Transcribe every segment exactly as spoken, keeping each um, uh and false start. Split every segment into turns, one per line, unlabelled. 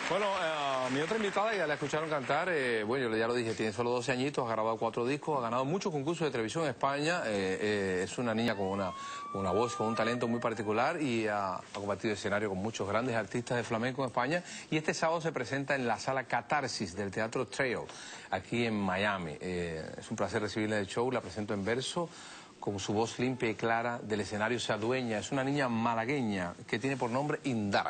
Bueno, eh, mi otra invitada ya la escucharon cantar, eh, bueno, ya lo dije, tiene solo doce añitos, ha grabado cuatro discos, ha ganado muchos concursos de televisión en España, eh, eh, es una niña con una, una voz, con un talento muy particular y ha, ha compartido escenario con muchos grandes artistas de flamenco en España y este sábado se presenta en la sala Catarsis del Teatro Trail, aquí en Miami. Eh, es un placer recibirla en el show, la presento en verso. Con su voz limpia y clara del escenario se adueña. Es una niña malagueña que tiene por nombre Indara.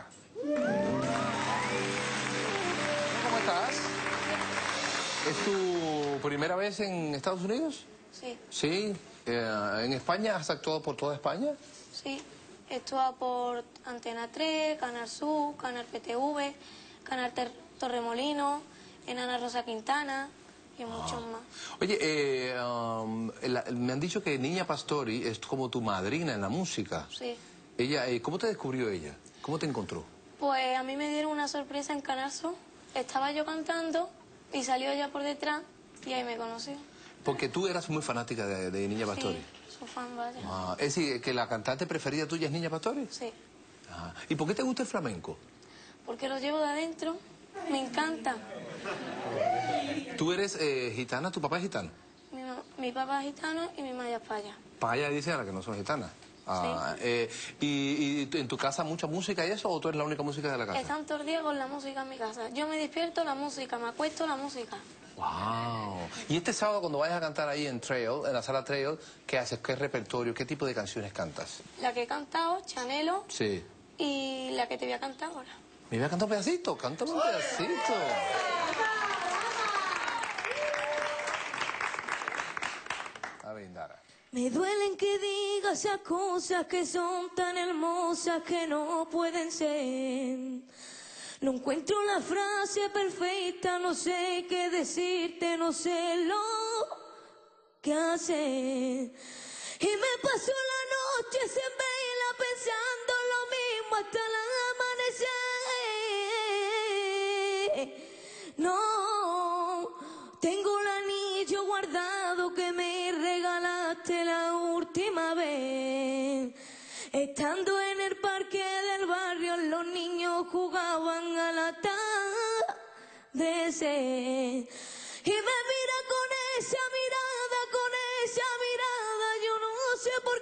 ¿Cómo estás? ¿Es tu primera vez en Estados Unidos?
Sí.
¿Sí? Eh, ¿En España has actuado por toda España?
Sí. He actuado por Antena tres, Canal Sur, Canal P T V, Canal Ter Torremolinos, en Ana Rosa Quintana y muchos
ah.
más.
Oye, eh, um, la, me han dicho que Niña Pastori es como tu madrina en la música.
Sí.
Ella, eh, ¿cómo te descubrió ella? ¿Cómo te encontró?
Pues a mí me dieron una sorpresa en Canal Sur. Estaba yo cantando y salió ella por detrás y ahí me conoció.
Porque tú eras muy fanática de, de Niña Pastori.
Sí, su fan, vaya.
Ah, es decir, que la cantante preferida tuya es Niña Pastori.
Sí.
Ah, ¿y por qué te gusta el flamenco?
Porque lo llevo de adentro. Me encanta.
¿Tú eres eh, gitana? ¿Tu papá es gitano?
Mi, mi papá es gitano y mi madre es paya.
Paya dice a la que no son gitanas. Ah,
Sí.
eh, y, ¿Y en tu casa mucha música y eso o tú eres la única música de la casa?
Están todos los días con la música en mi casa. Yo me despierto, la música, me acuesto, la música.
Wow. Y este sábado cuando vayas a cantar ahí en Trail, en la sala Trail, ¿qué haces? ¿Qué repertorio? ¿Qué tipo de canciones cantas?
La que he cantado, Chanelo,
Sí.
y la que te voy a cantar ahora.
¿Me voy a cantar un pedacito? Cántame un pedacito. A ver, Indara.
Me duelen que digas esas cosas que son tan hermosas que no pueden ser. No encuentro la frase perfecta, no sé qué decirte, no sé lo que hacer. Y me paso la noche sin verla pensando lo mismo hasta el amanecer. No, tengo el anillo guardado que me regalaste la última vez. Estando en el parque del barrio, los niños jugaban a la atardecer. Y me mira con esa mirada, con esa mirada, yo no sé por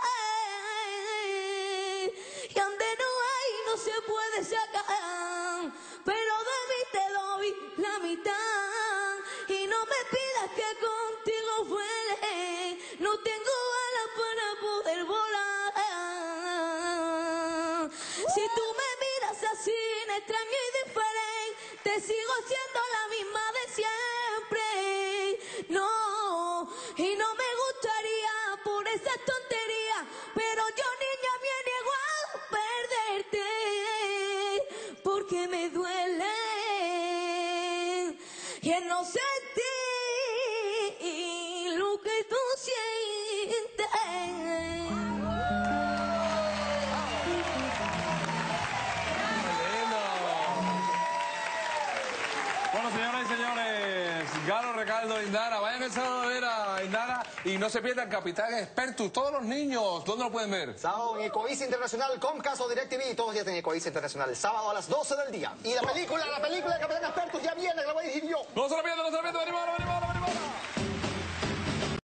qué. Y donde no hay, no se puede sacar, pero de mí te doy la mitad. Y no me pidas que contigo vuele, no tengo alas para poder volar. Si tú me miras así, extraño y diferente, sigo siendo la misma de siempre. No, y no me gustaría por esas tonterías, pero yo, niña, me niego a perderte, porque me duele y el no sentir lo que tú sientes.
Bueno, señoras y señores, Galo, Recaldo, Indara, vayan el sábado a ver a Indara y no se pierdan Capitán Expertus. Todos los niños, ¿dónde lo pueden ver?
Sábado en Ecobici Internacional, Comcast o DirecTV, todos los días en Ecobici Internacional, sábado a las doce del día. Y la película, la película de Capitán Expertus ya viene, que la voy a dirigir yo.
No se lo pierdan, no se lo pierdan, venimos, venimos, venimos.